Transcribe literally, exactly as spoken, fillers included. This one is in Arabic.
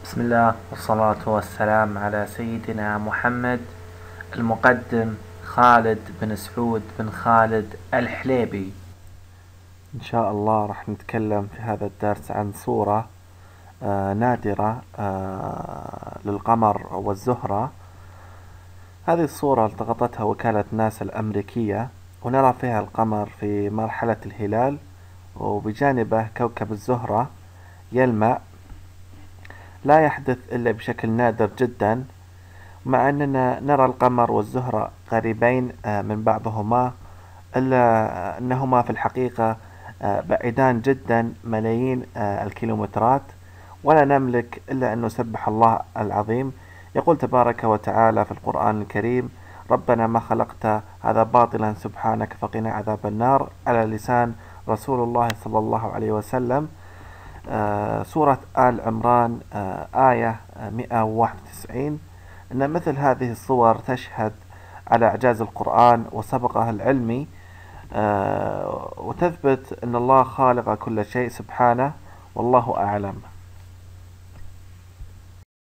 بسم الله والصلاة والسلام على سيدنا محمد. المقدم خالد بن سعود بن خالد الحليبي. إن شاء الله راح نتكلم في هذا الدرس عن صورة آه نادرة آه للقمر والزهرة. هذه الصورة التقطتها وكالة ناسا الأمريكية، ونرى فيها القمر في مرحلة الهلال، وبجانبه كوكب الزهرة يلمع، لا يحدث إلا بشكل نادر جدا، مع أننا نرى القمر والزهرة قريبين من بعضهما، إلا أنهما في الحقيقة بعيدان جدا ملايين الكيلومترات، ولا نملك إلا أن نسبح الله العظيم. يقول تبارك وتعالى في القرآن الكريم: ربنا ما خلقت هذا باطلا سبحانك فقنا عذاب النار، على لسان رسول الله صلى الله عليه وسلم. آه سورة آل عمران آه آية مئة وواحد وتسعين. إن مثل هذه الصور تشهد على إعجاز القرآن وسبقه العلمي، آه وتثبت أن الله خالق كل شيء سبحانه، والله أعلم.